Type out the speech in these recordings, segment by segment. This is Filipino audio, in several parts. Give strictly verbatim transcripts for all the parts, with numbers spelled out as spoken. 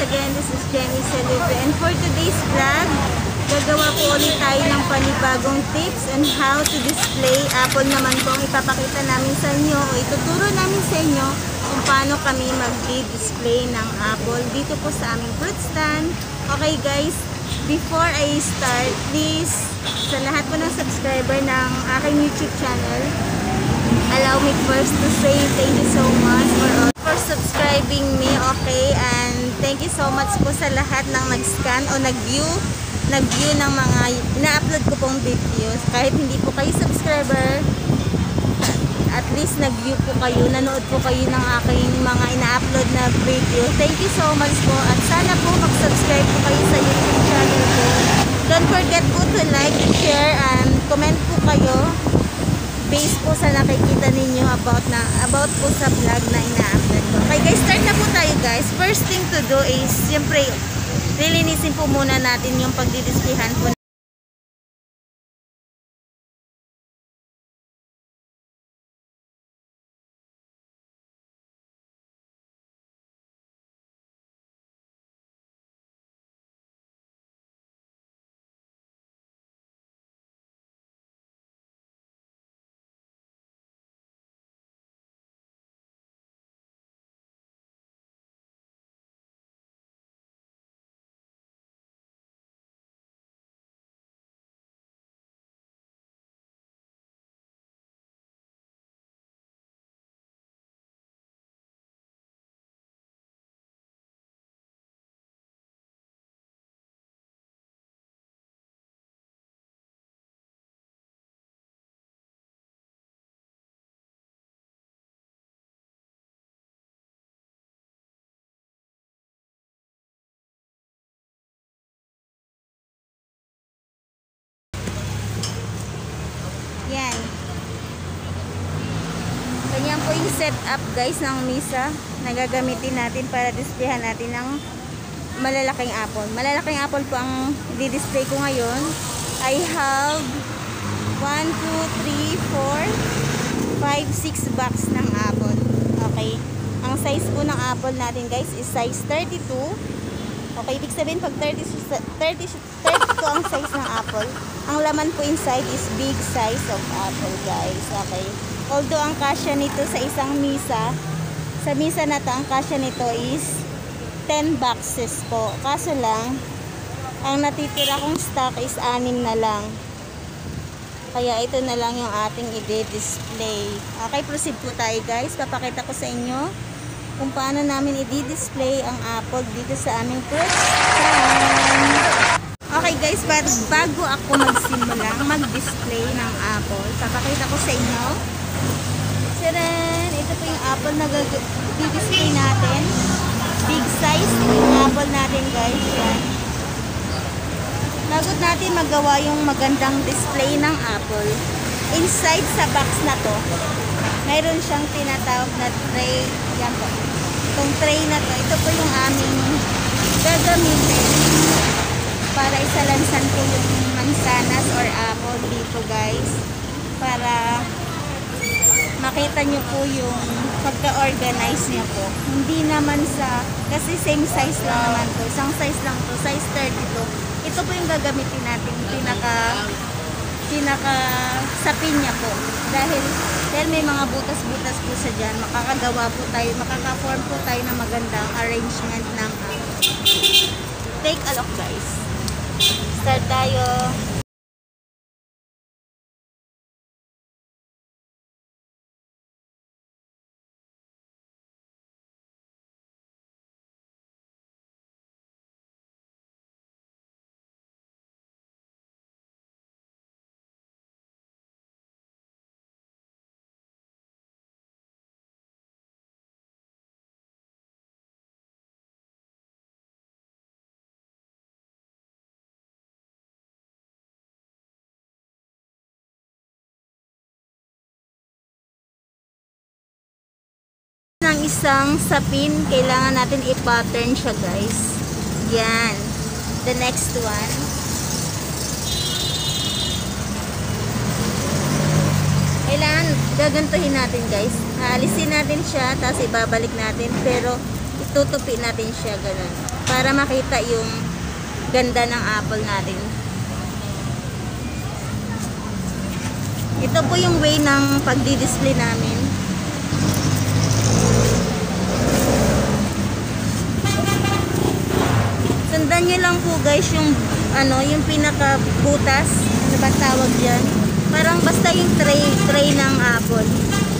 again, this is Jenny Celebre, and for today's vlog, gagawa po ulit tayo ng panibagong tips on how to display apple naman po ang ipapakita namin sa inyo o ituturo namin sa inyo kung paano kami mag-display ng apple dito po sa aming fruit stand. Okay guys, before I start, please, sa lahat po ng subscriber ng aking YouTube channel, allow me first to say thank you so much for all for subscribing me, okay? And thank you so much po sa lahat ng nag-scan o nag-view nag-view ng mga na-upload ko pong videos. Kahit hindi po kayo subscriber, at least nag-view po kayo, nanood po kayo ng aking mga ina-upload na video. Thank you so much po. At sana po mag-subscribe po kayo sa YouTube channel ko. Don't forget po to like, share, and comment po kayo based po sa nakikita ninyo about na about po sa vlog na ina-upload ko. Okay guys, start na po tayo guys. First thing to do is, siyempre, lilinisin po muna natin yung pagdidisplayhan po. Yan. Ganyan po yung setup guys ng misa na gagamitin natin para displayhan natin ng malalaking apple. Malalaking apple po ang di-display ko ngayon. I have one, two, three, four, five, six box ng apple. Okay. Ang size po ng apple natin guys is size thirty-two. Okay, ibig sabihin pag thirty, thirty, thirty-two ang size ng apple, ang laman po inside is big size of apple guys. Okay. Although ang kasya nito sa isang misa, sa misa na to, ang kasya nito is ten boxes po. Kaso lang, ang natitira kong stock is anim na lang. Kaya ito na lang yung ating i-display. Okay, proceed po tayo guys. Papakita ko sa inyo kung paano namin i-display ang apple dito sa aming fruit stand. Okay guys, bago ako magsimula mag-display ng apple, papakita ko sa inyo. Tcharan! Ito po yung apple na i-display natin. Big size yung apple natin guys. Yan. Bago natin magawa yung magandang display ng apple, inside sa box na to, mayroon siyang tinatawag na tray. Yan po. Itong tray na to, ito po yung aming gagamitin para isalansan po yung mansanas or apple dito guys. Para makita nyo po yung pagka-organize niya po. Hindi naman sa, kasi same size lang naman po. Isang size lang to, size thirty-two. Ito po yung gagamitin natin, pinaka pinaka sapin niya po. Dahil, dahil may mga butas-butas po sa dyan, makakagawa po tayo, makaka-form po tayo ng magandang arrangement ng take a look guys. Start tayo. Ng isang sapin, kailangan natin i-pattern siya guys. Yan. The next one. Kailangan gagantuhin natin guys. Aalisin natin siya, tapos ibabalik natin. Pero tutupi natin siya ganun. Para makita yung ganda ng apple natin. Ito po yung way ng pagdi-display namin. Sundan nyo lang po guys yung ano, yung pinaka butas, ano ba tawag diyan? Parang basta yung tray, tray ng apple.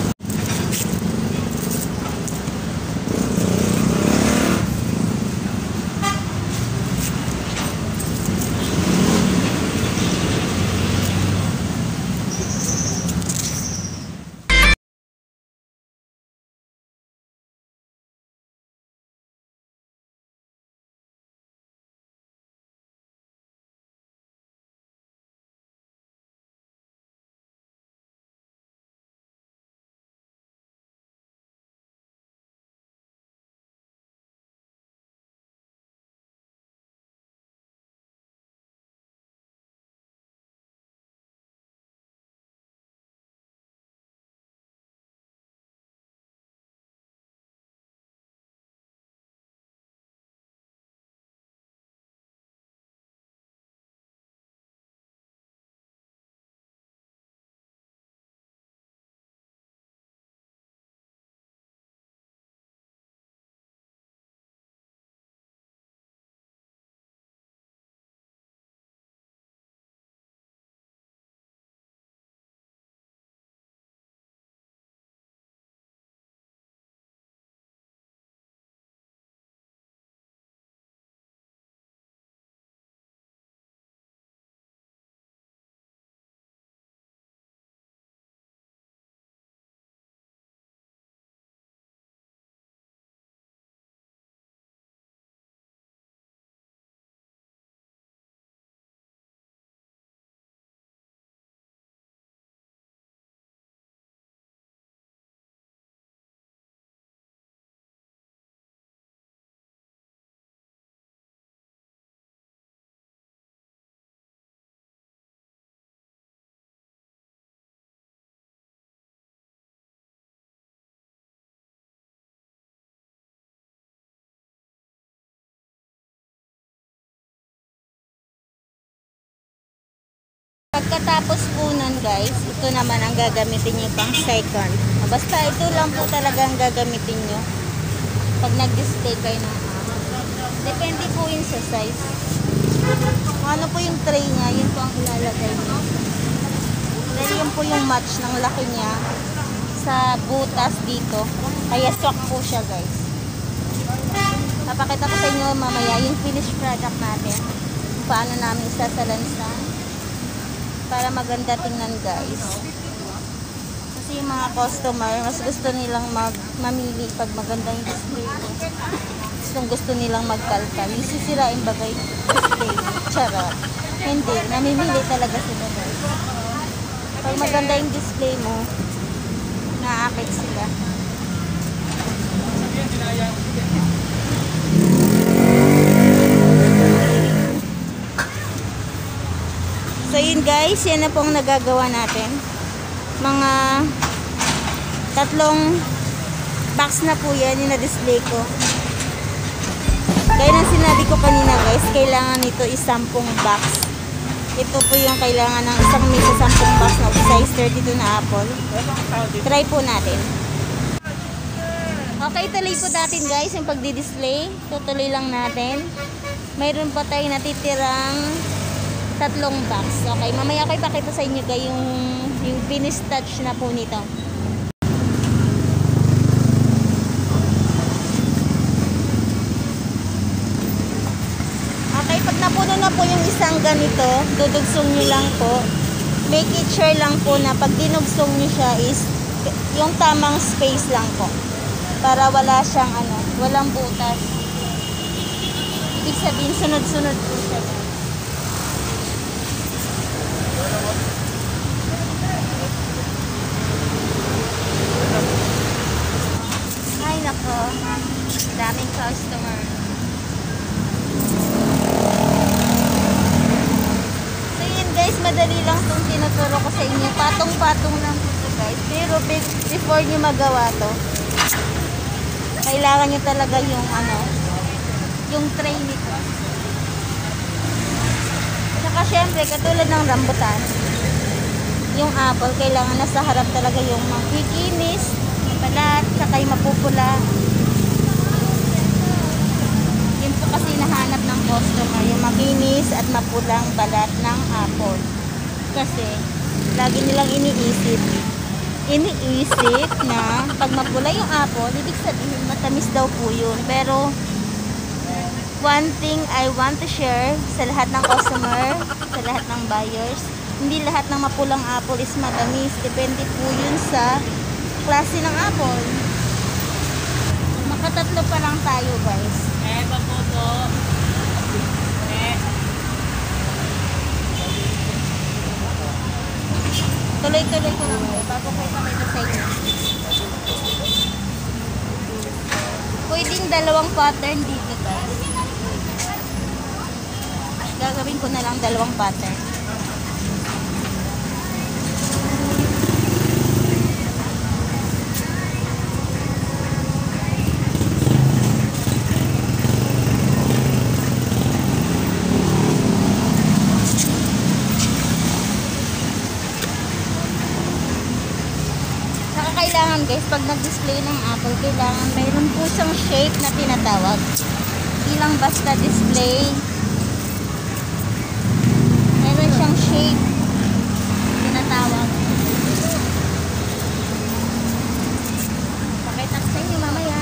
Pagkatapos po nun guys, ito naman ang gagamitin nyo pang second. Basta ito lang po talaga ang gagamitin nyo pag nag-display kayo ng apple. Depende po yun sa size. Kung ano po yung tray nya, yun po ang ilalagay nyo. Then yun po yung match ng laki nya sa butas dito. Kaya swak po siya guys. Papakita ko sa inyo mamaya yung finished product natin. Kung paano namin isasalansan. Para maganda tingnan guys. Kasi yung mga customer, mas gusto nilang mag mamili pag maganda yung display. Gustong gusto nilang magkalkal. Yung sisirain bagay display. Charot. Hindi. Namimili talaga sila guys. Pag maganda yung display mo, naakit sila. So yun guys, yan na pong nagagawa natin. Mga tatlong box na po yan yung na-display ko. Gaya ng sinabi ko kanina guys, kailangan nito is sampung box. Ito po yung kailangan ng isang misa sampung box na size thirty-two na apple. Try po natin. Okay, tuloy po natin guys yung pagdi-display. Tutuloy lang natin. Mayroon pa tayong natitirang tatlong box. Okay, mamaya ko ipakita sa inyo guys yung, yung finish touch na po nito. Okay, pag napuno na po yung isang ganito, dudugsong nyo lang po. Make it sure lang po na pag dinugsong nyo siya is yung tamang space lang po. Para wala siyang ano, walang butas. Ibig sabihin, sunod-sunod po siya. Ay nako, daming customer. So yun guys, madali lang itong tinuturo ko sa inyo. Patong-patong lang po ito guys. Pero before nyo magawa to, Kailangan nyo talaga yung ano, yung tray nito. Saka syempre, katulad ng rambutan, yung apple, kailangan nasa harap talaga yung makikinis, balat, saka yung mapupula. Yun po kasi nahanap ng customer, yung makinis at mapulang balat ng apple. Kasi, lagi nilang iniisip, iniisip na pag mapula yung apple, ibig sabihin matamis daw po yun. Pero, one thing I want to share sa lahat ng customer, sa lahat ng buyers, hindi lahat ng mapulang apple is matamis. Depende po yun sa klase ng apple. Makatatlo pa lang tayo, guys. Eh, paputo. Eh. Tuloy-tuloy ko lang po bago ko ipakita sa inyo. Pwedeng dalawang pattern dito, guys. Gagawin ko na lang dalawang pattern. Saka kailangan, guys, pag nag-display ng apple, kailangan mayroon po siyang shape na tinatawag. Hindi lang basta display. Meron siyang shape tinatawag. Pakita ko sa inyo mamaya.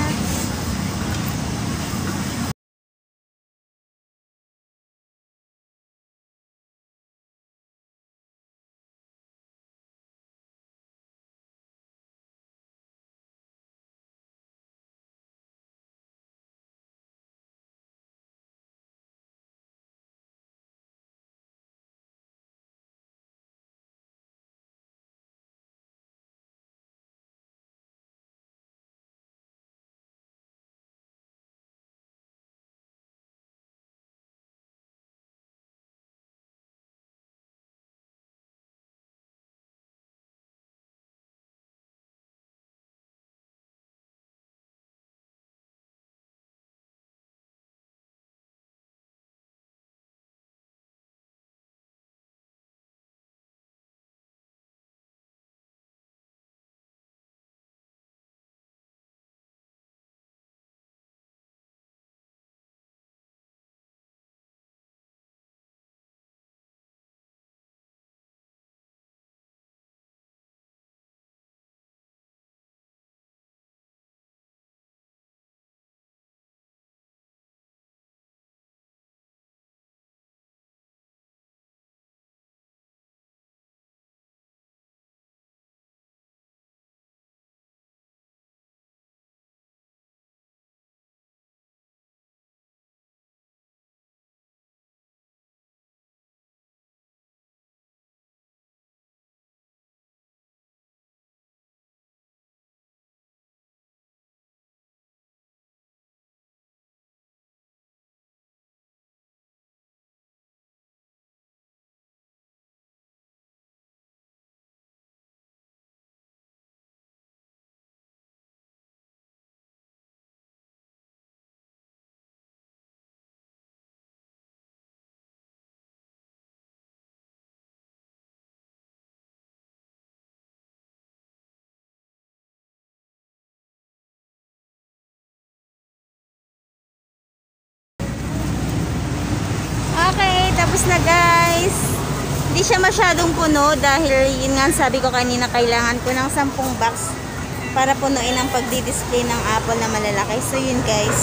Okay, tapos na, guys. Hindi siya masyadong puno dahil yun nga sabi ko kanina, kailangan ko ng sampung box para punuin ang pagdi-display ng apple na malalaki. So yun, guys.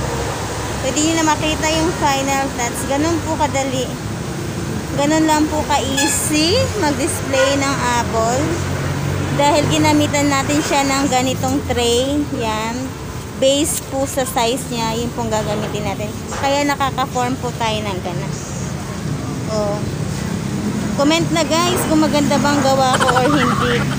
Pwede nyo na makita yung final touch. Ganun po kadali. Ganun lang po ka-easy mag-display ng apple. Dahil ginamitan natin siya ng ganitong tray. Yan. Base po sa size niya, yun pong gagamitin natin. Kaya nakaka-form po tayo ng ganas. Oh. Comment na, guys, kung maganda bang gawa ko or hindi.